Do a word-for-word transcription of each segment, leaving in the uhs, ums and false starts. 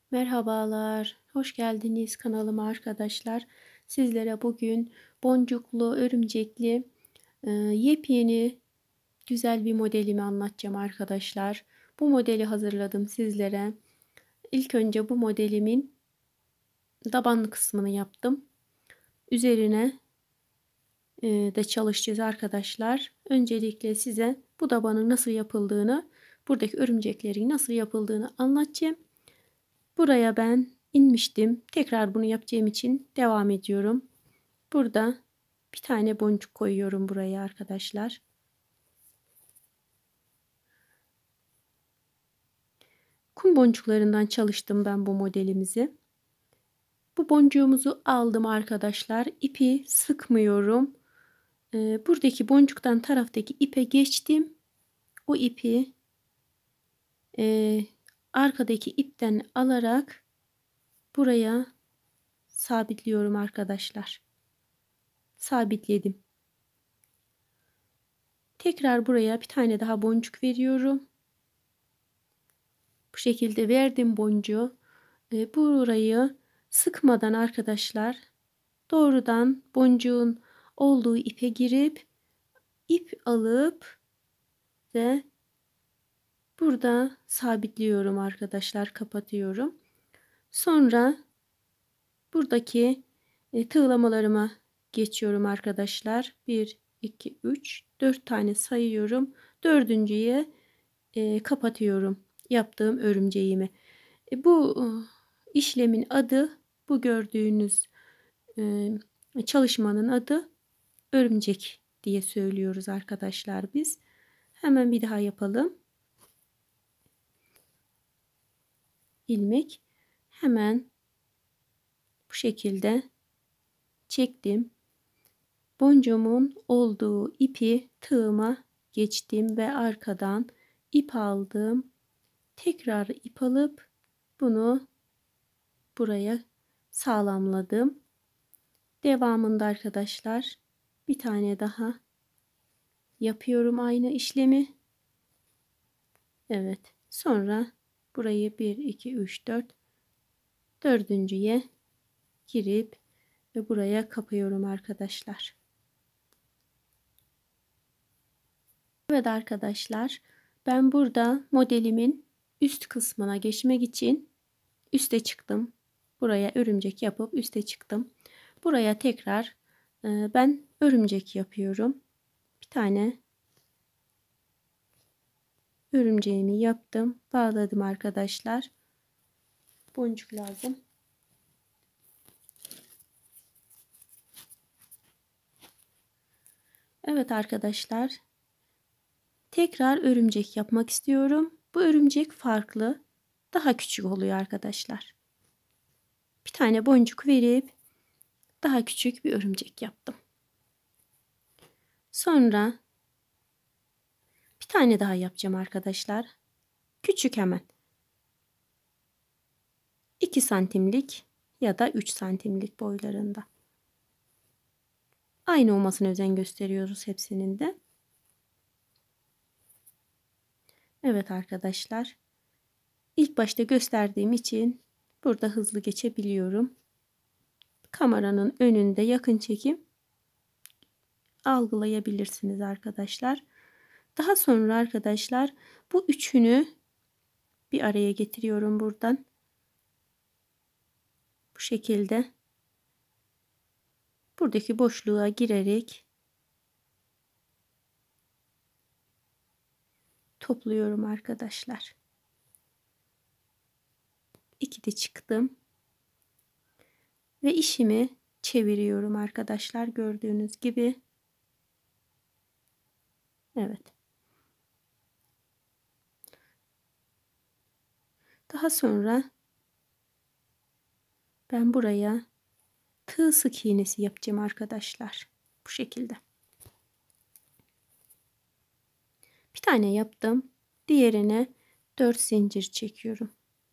Merhabalar, hoş geldiniz kanalıma arkadaşlar. Sizlere bugün boncuklu, örümcekli, e, yepyeni güzel bir modelimi anlatacağım arkadaşlar. Bu modeli hazırladım sizlere. İlk önce bu modelimin taban kısmını yaptım. Üzerine e, de çalışacağız arkadaşlar. Öncelikle size bu tabanın nasıl yapıldığını, buradaki örümceklerin nasıl yapıldığını anlatacağım. Buraya ben inmiştim. Tekrar bunu yapacağım için devam ediyorum. Burada bir tane boncuk koyuyorum buraya arkadaşlar. Kum boncuklarından çalıştım ben bu modelimizi. Bu boncuğumuzu aldım arkadaşlar. İpi sıkmıyorum. Ee, buradaki boncuktan taraftaki ipe geçtim. O ipi e, arkadaki ipten alarak buraya sabitliyorum arkadaşlar. Sabitledim. Tekrar buraya bir tane daha boncuk veriyorum. Bu şekilde verdim boncuğu. E, burayı sıkmadan arkadaşlar doğrudan boncuğun olduğu ipe girip ip alıp ve burada sabitliyorum arkadaşlar, kapatıyorum. Sonra buradaki e, tığlamalarıma geçiyorum arkadaşlar. bir, iki, üç, dört tane sayıyorum. Dördüncüye e, kapatıyorum yaptığım örümceğimi. E, bu e, işlemin adı, bu gördüğünüz e, çalışmanın adı örümcek diye söylüyoruz arkadaşlar biz. Hemen bir daha yapalım. İlmek hemen bu şekilde çektim. Boncuğumun olduğu ipi tığıma geçtim ve arkadan ip aldım. Tekrar ip alıp bunu buraya sağlamladım. Devamında arkadaşlar bir tane daha yapıyorum aynı işlemi. Evet. Sonra burayı bir, iki, üç, dört, dördüncüye girip ve buraya kapıyorum arkadaşlar. Evet arkadaşlar, ben burada modelimin üst kısmına geçmek için üste çıktım. Buraya örümcek yapıp üste çıktım. Buraya tekrar e, ben örümcek yapıyorum. Bir tane örümceğimi yaptım. Bağladım arkadaşlar. Boncuk lazım. Evet arkadaşlar. Tekrar örümcek yapmak istiyorum. Bu örümcek farklı. Daha küçük oluyor arkadaşlar. Bir tane boncuk verip daha küçük bir örümcek yaptım. Sonra bir tane daha yapacağım arkadaşlar. Küçük hemen. iki santimlik ya da üç santimlik boylarında. Aynı olmasına özen gösteriyoruz hepsinin de. Evet arkadaşlar. İlk başta gösterdiğim için burada hızlı geçebiliyorum. Kameranın önünde yakın çekim algılayabilirsiniz arkadaşlar. Daha sonra arkadaşlar bu üçünü bir araya getiriyorum buradan. Bu şekilde buradaki boşluğa girerek topluyorum arkadaşlar. İki de çıktım. Ve işimi çeviriyorum arkadaşlar, gördüğünüz gibi. Evet. Daha sonra ben buraya tığ sık iğnesi yapacağım arkadaşlar. Bu şekilde. Bir tane yaptım. Diğerine dört zincir çekiyorum.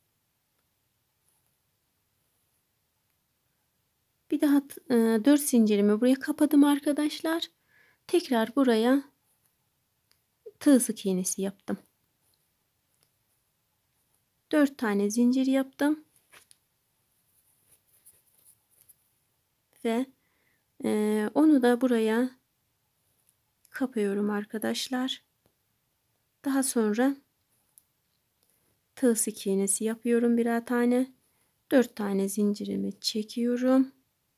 Bir daha e, dört zincirimi buraya kapadım arkadaşlar. Tekrar buraya tığ sık iğnesi yaptım. dört tane zincir yaptım. ve e, onu da buraya kapıyorum arkadaşlar. Daha sonra tığ sık iğnesi yapıyorum birer tane. dört tane zincirimi çekiyorum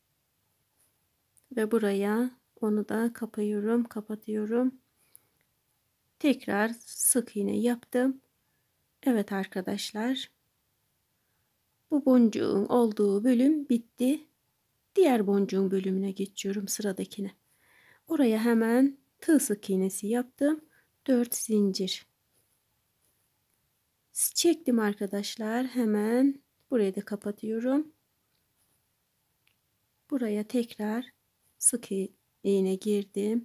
ve buraya onu da kapıyorum, kapatıyorum. Tekrar sık iğne yaptım. Evet arkadaşlar, bu boncuğun olduğu bölüm bitti. Diğer boncuğun bölümüne geçiyorum, sıradakine. Oraya hemen tığ sık iğnesi yaptım. dört zincir çektim arkadaşlar. Hemen burayı da kapatıyorum. Buraya tekrar sık iğne girdim.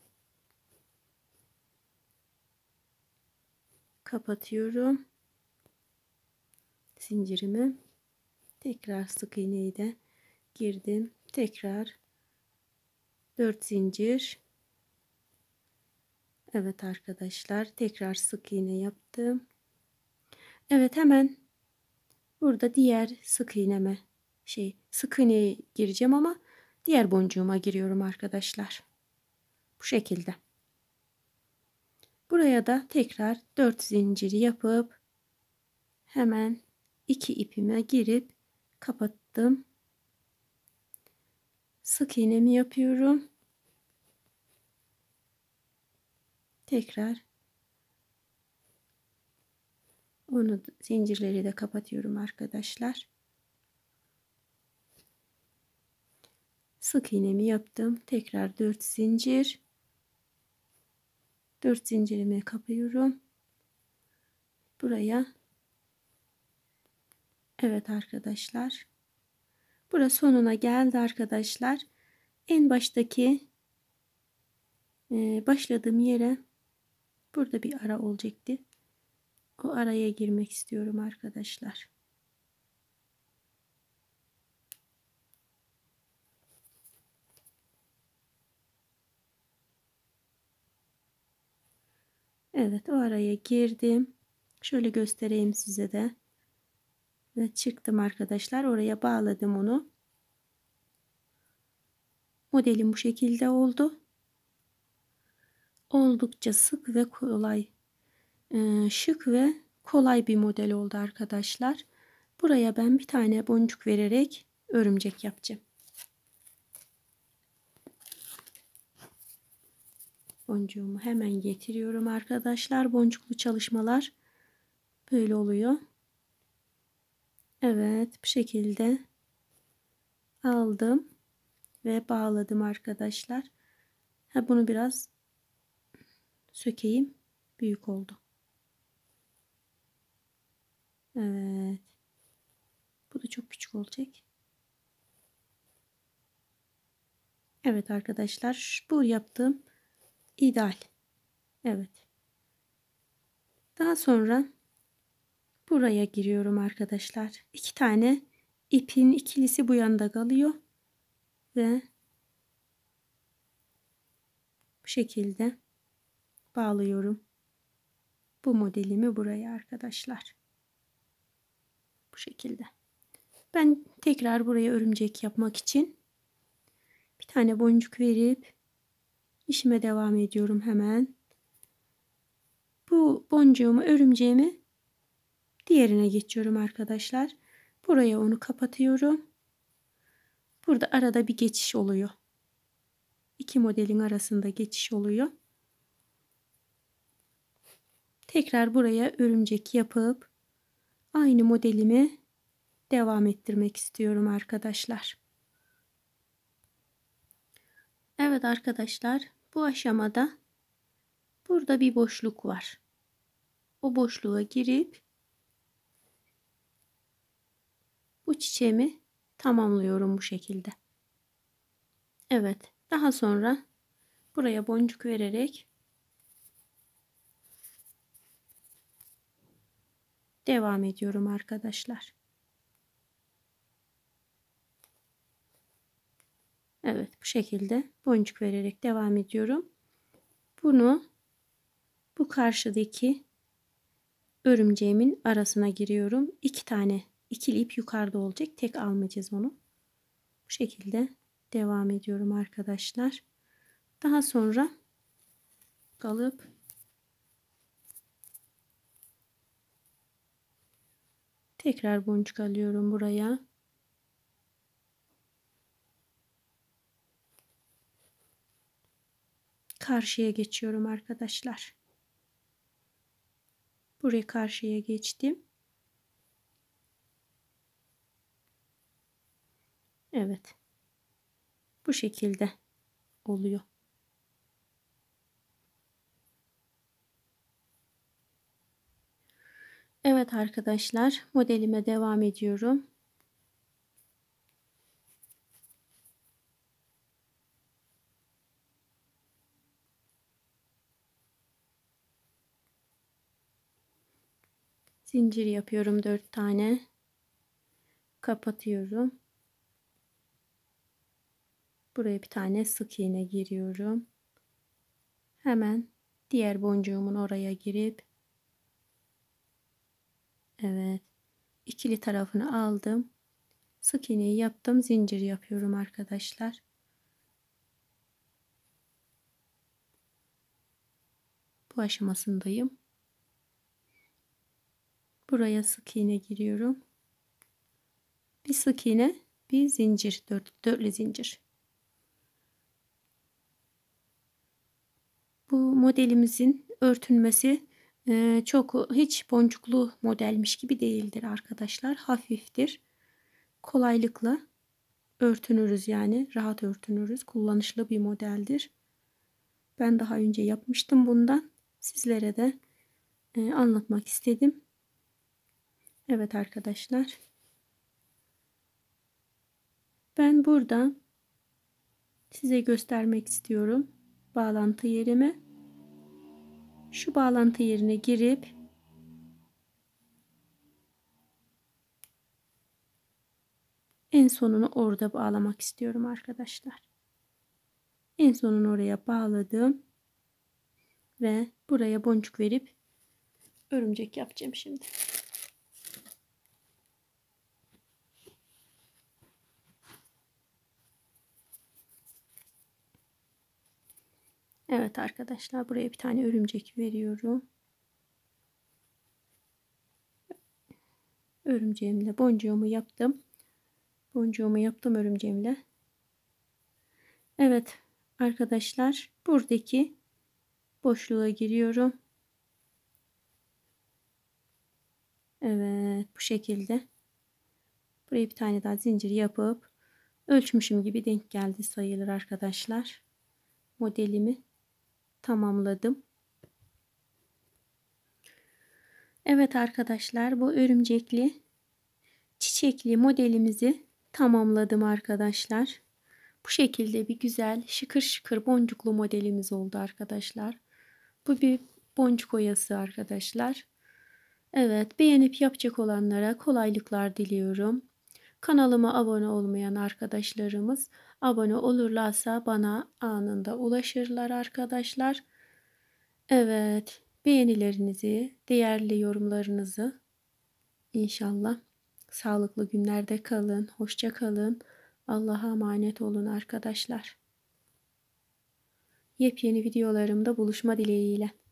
Kapatıyorum zincirimi. Tekrar sık iğneyi de girdim. Tekrar dört zincir. Evet arkadaşlar, tekrar sık iğne yaptım. Evet, hemen burada diğer sık iğneme şey sık iğneye gireceğim ama diğer boncuğuma giriyorum arkadaşlar. Bu şekilde. Buraya da tekrar dört zincir yapıp hemen iki ipime girip kapattım. Sık iğnemi yapıyorum. Tekrar onu zincirleri de kapatıyorum arkadaşlar. Sık iğnemi yaptım. Tekrar dört zincir. dört zincirimi kapıyorum. Buraya. Evet arkadaşlar. Burası sonuna geldi arkadaşlar. En baştaki e, başladığım yere burada bir ara olacaktı. O araya girmek istiyorum arkadaşlar. Evet, o araya girdim. Şöyle göstereyim size de. Ve çıktım arkadaşlar. Oraya bağladım onu. Modelim bu şekilde oldu. Oldukça sık ve kolay, e, şık ve kolay bir model oldu arkadaşlar. Buraya ben bir tane boncuk vererek örümcek yapacağım. Boncuğumu hemen getiriyorum arkadaşlar. Boncuklu çalışmalar böyle oluyor. Evet, bu şekilde aldım ve bağladım arkadaşlar. Ha, bunu biraz sökeyim. Büyük oldu. Evet. Bu da çok küçük olacak. Evet arkadaşlar, bu yaptığım ideal. Evet. Daha sonra buraya giriyorum arkadaşlar. İki tane ipin ikilisi bu yanda kalıyor ve bu şekilde bağlıyorum bu modelimi buraya arkadaşlar. Bu şekilde. Ben tekrar buraya örümcek yapmak için bir tane boncuk verip işime devam ediyorum hemen. Bu boncuğumu, örümceğimi diğerine geçiyorum arkadaşlar. Buraya onu kapatıyorum. Burada arada bir geçiş oluyor. İki modelin arasında geçiş oluyor. Tekrar buraya örümcek yapıp aynı modelimi devam ettirmek istiyorum arkadaşlar. Evet arkadaşlar, bu aşamada burada bir boşluk var. O boşluğa girip bu çiçeğimi tamamlıyorum bu şekilde. Evet, daha sonra buraya boncuk vererek devam ediyorum arkadaşlar. Evet, bu şekilde boncuk vererek devam ediyorum. Bunu bu karşıdaki örümceğimin arasına giriyorum. İki tane ikili ip yukarıda olacak. Tek almayacağız onu. Bu şekilde devam ediyorum arkadaşlar. Daha sonra alıp tekrar boncuk alıyorum buraya. Karşıya geçiyorum arkadaşlar. Buraya karşıya geçtim. Evet. Bu şekilde oluyor. Evet arkadaşlar, modelime devam ediyorum. Zincir yapıyorum dört tane. Kapatıyorum. Buraya bir tane sık iğne giriyorum. Hemen diğer boncuğumun oraya girip evet, ikili tarafını aldım. Sık iğneyi yaptım. Zincir yapıyorum arkadaşlar. Bu aşamasındayım. Buraya sık iğne giriyorum. Bir sık iğne, bir zincir, dört, dörtlü zincir. Bu modelimizin örtünmesi e, çok hiç boncuklu modelmiş gibi değildir arkadaşlar. Hafiftir. Kolaylıkla örtünürüz, yani rahat örtünürüz. Kullanışlı bir modeldir. Ben daha önce yapmıştım bundan. Sizlere de e, anlatmak istedim. Evet arkadaşlar. Ben burada size göstermek istiyorum bağlantı yerimi. Şu bağlantı yerine girip en sonunu orada bağlamak istiyorum arkadaşlar. En sonunu oraya bağladım ve buraya boncuk verip örümcek yapacağım şimdi. Evet arkadaşlar, buraya bir tane örümcek veriyorum. Örümceğimle boncuğumu yaptım. Boncuğumu yaptım örümceğimle. Evet arkadaşlar, buradaki boşluğa giriyorum. Evet, bu şekilde. Buraya bir tane daha zincir yapıp ölçmüşüm gibi denk geldi sayılır arkadaşlar. Modelimi tamamladım. Evet arkadaşlar, bu örümcekli çiçekli modelimizi tamamladım arkadaşlar. Bu şekilde bir güzel şıkır şıkır boncuklu modelimiz oldu arkadaşlar. Bu bir boncuk oyası arkadaşlar. Evet, beğenip yapacak olanlara kolaylıklar diliyorum. Kanalıma abone olmayan arkadaşlarımız abone olurlarsa bana anında ulaşırlar arkadaşlar. Evet, beğenilerinizi, değerli yorumlarınızı inşallah sağlıklı günlerde kalın, hoşça kalın. Allah'a emanet olun arkadaşlar. Yepyeni videolarımda buluşma dileğiyle.